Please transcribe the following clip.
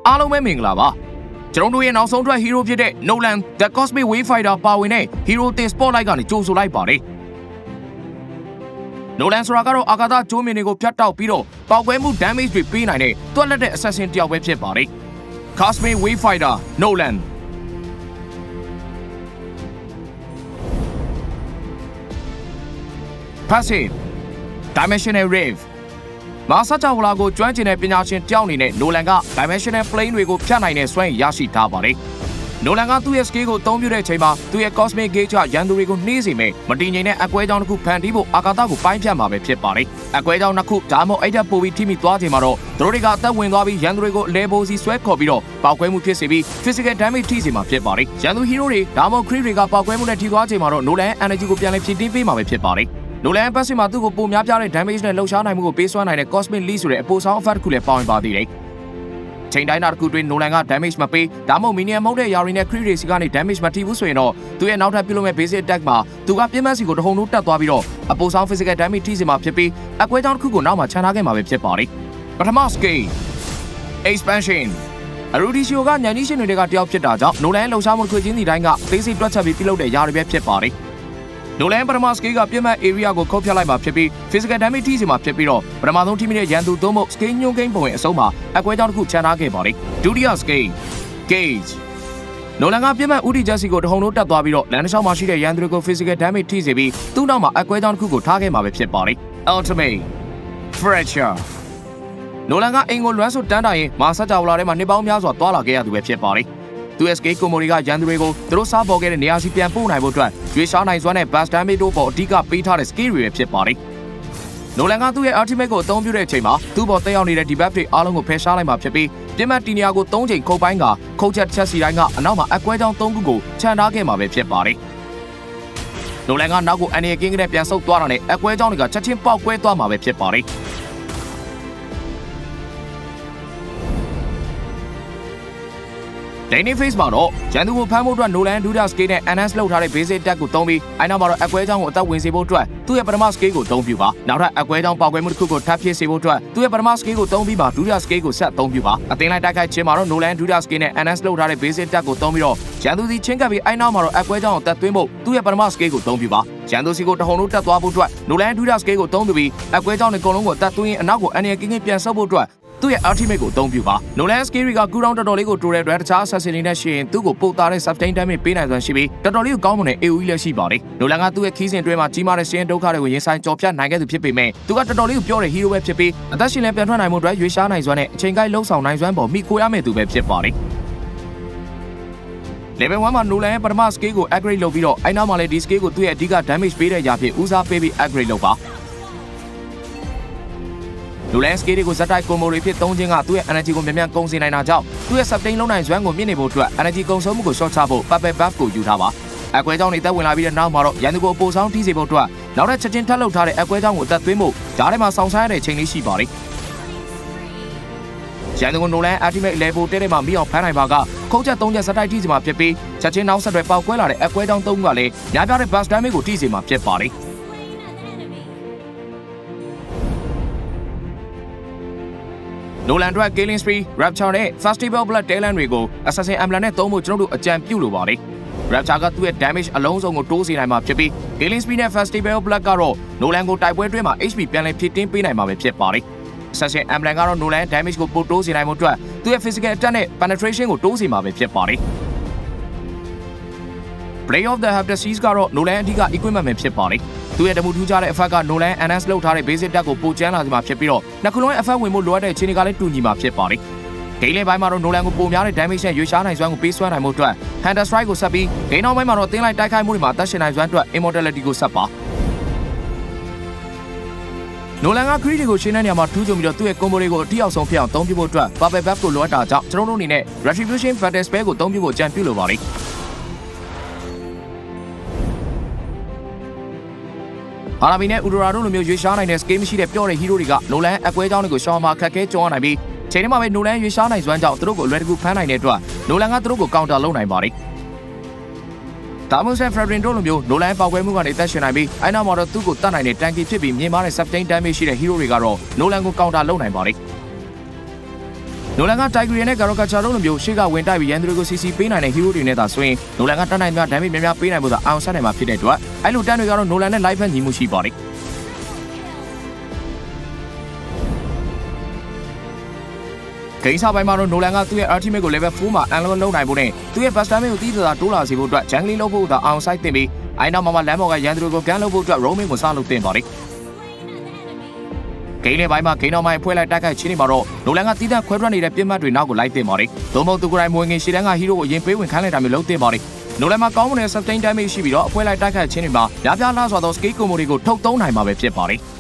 အားလုံးပဲမင်္ဂလာပါကျွန်တော်တို့ရဲ့နောက်ဆုံးထွက် hero ဖြစ်တဲ့ Nolan the Cosmic Wayfinder ပါဝင်တဲ့ hero တင် spotlight ကနေကြိုဆိုလိုက်ပါတယ် Nolan ဆိုတာကတော့အာကာသကျိုးမြင်တွေကိုဖြတ်တောက်ပြီးတော့ပေါက်ကွဲမှု damage တွေပေးနိုင်တဲ့တွက်လက်တဲ့ assassin တယောက်ပဲဖြစ်ပါတယ် Cosmic Wayfinder Nolan Passive Dimensional Rave မာဆာချာဝလာကိုကျွမ်းကျင်တဲ့ပညာရှင်တယောက်အနေနဲ့ Nolan က Dimensional Plane တွေကိုဖြတ်နိုင်တဲ့စွမ်းရည်ရရှိထားပါတယ်။ Nolan ကသူ့ရဲ့ skill ကိုအသုံးပြုတဲ့အချိန်မှာသူ့ရဲ့ Cosmic Gauge ကရန်သူတွေကိုနှေးစေမယ်မတည်ငြိမ်တဲ့အကွဲကြောင်းတစ်ခုဖန်တီးဖို့အာကာသကိုပိုင်းဖြတ်မှာပဲဖြစ်ပါတယ်။အကွဲကြောင်းတစ်ခုဒါမှမဟုတ်အဲ့ထက်ပိုပြီးထိမိသွားချိန်မှာတော့သူတို့တွေကအသက်ဝင်သွားပြီးရန်သူတွေကိုအလဲပိုးစီဆွဲခေါ်ပြီးတော့ပေါက်ကွဲမှုဖြစ်စေပြီး physical damage ထိစေမှာဖြစ်ပါတယ်။ရန်သူ hero တွေဒါမှမဟုတ် creep တွေကပေါက်ကွဲမှုနဲ့ထိသွားချိန်မှာတော့ Nolan energy ကိုပြန်လည်ဖြည့်တင်းပေးမှာပဲဖြစ်ပါတယ်။ Nolan ပတ်စင်မှာသူ့ကိုပုံများပြတဲ့ damage နဲ့လှုပ်ရှားနိုင်မှုကိုပေးစွမ်းနိုင်တဲ့ Cosmic Leap ဆိုတဲ့အပိုဆောင် effect တစ်ခုလည်းပါဝင်ပါသေးတယ်။ချိန်တိုင်းတာတစ်ခုတွင် Nolan က damage မပေးဒါမှမဟုတ် minion မဟုတ်တဲ့ Yari နဲ့ Creep တွေစီကနေ damage မထိဘူးဆိုရင်တော့သူရဲ့နောက်ထပ်ပြုလုပ်မဲ့ basic attack မှာသူကပြင်းမစီကိုတဟုန်ထိုးတက်သွားပြီးတော့အပိုဆောင် physical damage ထိစေမှာဖြစ်ပြီးအကွဲကြောင်းတစ်ခုကိုနောက်မှာခြံထားခဲ့မှာပဲဖြစ်ပါတယ်။ပထမ skill expansion Arudisio ကညံကြီးရှင်တွေကတယောက်ဖြစ်တာကြောင့် Nolan လှုပ်ရှားမှုခွေချင်းစီတိုင်းကသိစိတ်တွက်ချက်ပြီးပြုလုပ်တဲ့ Yari ပဲဖြစ်ပါတယ်။ Nolan ပထမ skill ကပြင်းမဲ့ area ကိုခုတ်ဖြတ်လိုက်မှာဖြစ်ပြီး physical damage ထိစေမှာဖြစ်ပြီးတော့ပထမဆုံးထိမိတဲ့ရန်သူသုံးဖို့ skill ညှို့ကိန်းပုံရဲ့အဆုံးမှာအကွဲကြောင်းတစ်ခုခြံထားခဲ့ပါတယ်။ဒုတိယ skill gauge Nolan ကပြင်းမဲ့ UD Jesse ကိုတဟုန်ထိုးတက်သွားပြီးတော့လမ်းတစ်လျှောက်မှာရှိတဲ့ရန်သူတွေကို physical damage ထိစေပြီးသူ့နောက်မှာအကွဲကြောင်းတစ်ခုကိုထားခဲ့မှာပဲဖြစ်ပါတယ်။ Ultimate Fracture Nolan ကအင်ကိုလွမ်းဆိုတန်းတာရင်မာဆာချာဝလာထဲမှာနှစ်ပေါင်းများစွာတွာလာခဲ့ရသူပဲဖြစ်ပါတယ်။သူ SK ကိုမိုရီကရန်သူတွေကိုသူတို့စားပေါ်ခဲ့တဲ့နေရာစီပြန်ပို့နိုင်ဖို့အတွက်ရွေးရှားနိုင်စွမ်းနဲ့ burst damage တို့ပေါ်အဓိကပေးထားတဲ့ skill တွေပဲဖြစ်ပါတယ်။ Nolan ကသူ့ရဲ့ ultimate ကိုအသုံးပြုတဲ့အချိန်မှာသူ့ပေါ်တက်ရောက်နေတဲ့ debuff တွေအားလုံးကိုဖယ်ရှားလိုက်မှာဖြစ်ပြီးပြင်းမတီနီယာကို3ချိန်ခုတ်ပိုင်းကခုတ်ချက်စီတိုင်းကအနောက်မှာအကွဲကြောင်း3ခုကိုခြံထားခဲ့မှာပဲဖြစ်ပါတယ်။ Nolan ကနောက်ကိုအနေကင်းကလေးပြန်ဆုပ်သွားတာနဲ့အကွဲကြောင်းတွေကချက်ချင်းပေါက်ကွဲသွားမှာပဲဖြစ်ပါတယ်။ Laning phase မှာတော့ရန်သူကိုဖမ်းဖို့အတွက် Nolan ဒုတိယ skill နဲ့ enhance လုပ်ထားတဲ့ basic attack ကိုသုံးပြီးအဲ့နောက်မှာတော့အကွဲကြောင်းကိုအသက်ဝင်စေဖို့အတွက်သူ့ရဲ့ပထမ skill ကိုသုံးပြပါနောက်ထပ်အကွဲကြောင်းပေါက်ကွဲမှုတစ်ခုကိုထပ်ဖြစ်စေဖို့အတွက်သူ့ရဲ့ပထမ skill ကိုသုံးပြီးပါဒုတိယ skill ကိုဆက်သုံးပြပါအသင်းလိုက်တိုက်ခိုက်ခြင်းမှာတော့ Nolan ဒုတိယ skill နဲ့ enhance လုပ်ထားတဲ့ basic attack ကိုသုံးပြီးတော့ရန်သူစီချင်းကပ်ပြီးအဲ့နောက်မှာတော့အကွဲကြောင်းကိုတက်သွင်းဖို့သူ့ရဲ့ပထမ skill ကိုသုံးပြပါရန်သူစီကိုတဟုန်ထိုးတက်သွားဖို့အတွက် Nolan ဒုတိယ skill ကိုသုံးပြီးအကွဲကြောင်းတွေအကုန်လုံးကိုတက်သွင်းရင်အနောက်ကိုအနေကင်းပြန်ဆုပ်ဖို့အတွက်သူ့ရဲ့ ultimate ကိုအသုံးပြုပါ Nolan skill က cooldown တော်တော်လေးကိုတိုးတဲ့အတွက်တခြား assassin တွေနဲ့ရှိရင်သူ့ကိုပို့သားတဲ့ sustain damage ပေးနိုင်စွမ်းရှိပြီးတော်တော်လေးကိုကောင်းမွန်တဲ့ AoE လည်းရှိပါတယ် Nolan ကသူ့ရဲ့ခီးစဉ်တွဲမှာကြီးမားတဲ့ရှင်ဒုက္ခတွေကိုရင်ဆိုင်ကြော်ဖြတ်နိုင်ခဲ့သူဖြစ်ပေမဲ့သူကတော်တော်လေးကိုပြောတဲ့ hero ပဲဖြစ်ပြီးအသက်ရှင်လည်းပြန်ထွက်နိုင်မှုအတွက်ရွေးရှားနိုင်စွမ်းနဲ့အချိန်ကိုက်လှုပ်ဆောင်နိုင်စွမ်းပေါ်မိခိုရမယ့်သူပဲဖြစ်ပါတယ် Level 1မှာ Nolan ရဲ့ပထမ skill ကို upgrade လုပ်ပြီးတော့အဲ့နောက်မှာလည်းဒီ skill ကိုသူ့ရဲ့အဓိက damage ပေးတဲ့ຢာဖြစ်ဦးစားပေးပြီး upgrade လုပ်ပါNolan skill တွေကိုဇက်တိုက်ကွန်ဘိုတွေဖြစ်သုံးခြင်းကသူ့ရဲ့ energy ကိုမြန်မြန်ကုန်စေနိုင်တာကြောင့်သူ့ရဲ့ sustain လုံးနိုင်စွမ်းကိုမြင့်နေဖို့အတွက် energy ကုန်ဆုံးမှုကို short ချဖို့ purple buff ကိုယူထားပါအကွဲကြောင်းတွေတက်ဝင်လာပြီးတဲ့နောက်မှာတော့ရန်သူကိုအပိုဆောင်ထိစေဖို့အတွက်နောက်ထပ်ချက်ချင်းထပ်လုပ်ထားတဲ့အကွဲကြောင်းကိုတက်သွင်းဖို့ဓာတ်ထဲမှာဆောင်းဆိုင်ရတဲ့ချိန်လေးရှိပါတယ်ရန်သူကို Nolan ultimate level တဲ့မှာမိအောင်ဖမ်းနိုင်ပါကခုတ်ချက်3ချက်ဇက်တိုက်ထိစေမှာဖြစ်ပြီးချက်ချင်းနောက်ဆက်တွဲပေါက်ကွဲလာတဲ့အကွဲကြောင်း3ခုကလည်းများပြားတဲ့ burst damage ကိုထိစေမှာဖြစ်ပါတယ်Nolan အတွက် Killing Spree, Rapture နဲ့ Festival Blood Talent တွေကို Assassin Emblem နဲ့သုံးဖို့ကျွန်တော်တို့အကြံပြုလိုပါတယ်။ Rapture ကသူ့ရဲ့ damage အလုံးစုံကိုတိုးစေနိုင်မှာဖြစ်ပြီး Killing Spree နဲ့ Festival Blood ကတော့ Nolan ကိုတိုက်ပွဲတွင်းမှာ HP ပြန်လည်ဖြည့်တင်းပေးနိုင်မှာပဲဖြစ်ပါတယ်။ Assassin Emblem ကတော့ Nolan damage ကိုပိုတိုးစေနိုင်မှုအတွက်သူ့ရဲ့ physical attack နဲ့ penetration ကိုတိုးစေမှာပဲဖြစ်ပါတယ်။ Play of the Heptasis ကတော့ Nolan အဓိက equipment ပဲဖြစ်ပါတယ်။သူ့ရဲ့တမှုထူးခြားတဲ့ effect က Nolan enhance လုပ်ထားတဲ့ basic attack ကိုပိုကျန်းလာစေမှာဖြစ်ပြီးတော့နှစ်ခုလုံးရဲ့ effect ဝင်ဖို့လိုအပ်တဲ့အခြေအနေကလည်းတူညီမှာဖြစ်ပါတယ်။ Game ပိုင်းမှာတော့ Nolan ကိုပိုများတဲ့ damage နဲ့ရွေးရှားနိုင်စွမ်းကိုပေးစွမ်းနိုင်မှုအတွက် Hunter Strike ကိုဆက်ပြီး Game နောက်ပိုင်းမှာတော့အသင်းလိုက်တိုက်ခိုက်မှုတွေမှာအသက်ရှင်နိုင်စွမ်းအတွက် Immortality ကိုဆက်ပါNolan က Creed တွေကိုရှင်းတဲ့နေရာမှာထူးချွန်ပြီးတော့သူ့ရဲ့ combo တွေကိုအတိအကျဆုံးဖြစ်အောင်သုံးပြဖို့အတွက် Purple Buff ကိုလိုအပ်တာကြောင့်ကျွန်တော်တို့အနေနဲ့ Retribution Battle Spell ကိုသုံးပြဖို့ကြံပြုလိုပါတယ်ဟာလာဘီနဲ့ Udora တို့လိုမျိုးရွေးရှားနိုင်တဲ့ skill မရှိတဲ့ပျော့တဲ့ hero တွေက Nolan အကွဲကြောင်းတွေကိုရှောင်မှာခက်ခဲကြုံရနိုင်ပြီးချိန်ထဲမှာပဲ Nolan ရွေးရှားနိုင်စွမ်းကြောင့်သူတို့ကိုအလွယ်တကူဖမ်းနိုင်တဲ့အတွက် Nolan ကသူတို့ကို counter လုပ်နိုင်ပါတယ်။ဒါမှမဟုတ် Fredrin တို့လိုမျိုး Nolan ပေါက်ကွဲမှုကနေတက်ရှင်နိုင်ပြီးအဲ့နောက်မှာတော့သူ့ကိုတတ်နိုင်တဲ့ tanky ဖြစ်ပြီးမြင်မာတဲ့ sustain damage ရှိတဲ့ hero တွေကတော့ Nolan ကို counter လုပ်နိုင်ပါတယ်။ Nolan က Tiger နဲ့ Caricature တို့လိုမျိုးရှေ့ကဝင်တိုက်ပြီးရန်သူတွေကို CC ပေးနိုင်တဲ့ hero တွေနဲ့သာဆိုရင် Nolan ကတတ်နိုင်တဲ့ damage များများပေးနိုင်ဖို့သာအောင်ဆက်နိုင်မှာဖြစ်တဲ့အတွက်အဲ့လိုတန်းတွေကတော့ Nolan နဲ့ live ဖက်ညီမှုရှိပါတယ်ဂိမ်းစားပိုင်းမှာတော့ Nolan ကသူ့ရဲ့ ultimate ကို level 4မှာ unlock လုပ်နိုင်ဖို့နဲ့သူ့ရဲ့ burst damage ကိုတီးတာတိုးလာစေဖို့အတွက် jungle လုပ်ဖို့သာအောင်ဆိုင်တင်ပြီးအိုင်းနောက်မှာလမ်းပေါ်ကရန်သူတွေကို gun လုပ်ဖို့အတွက် roaming ကိုစလုပ်တင်ပါတယ်ဂိမ်းနဲ့ပိုင်းမှာဂိမ်းနောက်ပိုင်းဖွဲ့လိုက်တိုက်ခိုက်ချင်းတွေမှာတော့ Nolan ကတီးတန့်ခွဲထွက်နေတဲ့ပြစ်မှတ်တွေနောက်ကိုလိုက်တင်ပါတယ်။သို့မဟုတ်သူကိုယ်တိုင်မဝင်ခင်ရှေ့တန်းက hero ကိုအရင်ပေးဝင်ခိုင်းလိုက်တာမျိုးလုပ်တင်ပါတယ်။ Nolan မှာကောင်းမွန်တဲ့ sustain damage ရှိပြီးတော့အဖွဲလိုက်တိုက်ခိုက်ချင်းတွေမှာများပြားလာစွာသော skill combo တွေကိုထုတ်သုံးနိုင်မှာပဲဖြစ်ပါတယ်။